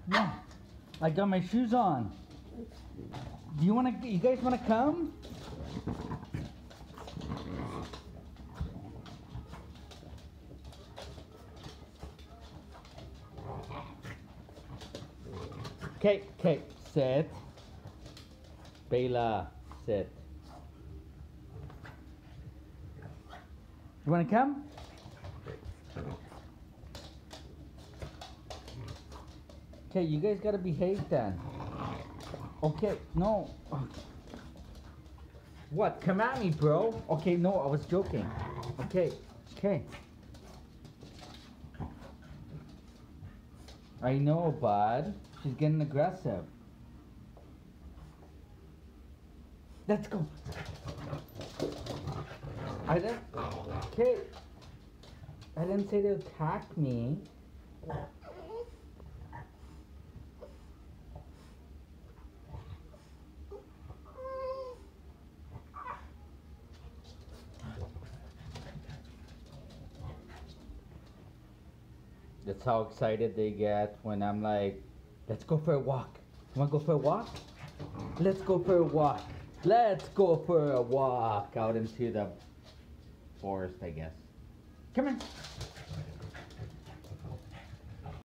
Yeah. I got my shoes on. Do you wanna? You guys wanna come? Okay, sit. Beyla, sit. You wanna come? Okay, you guys gotta behave then. Okay, no. What? Come at me, bro. Okay, no, I was joking. Okay. I know, bud. She's getting aggressive. Let's go. I didn't say to attack me. That's how excited they get when I'm like, let's go for a walk. You wanna go for a walk? Let's go for a walk. Let's go for a walk out into the forest, I guess. Come on.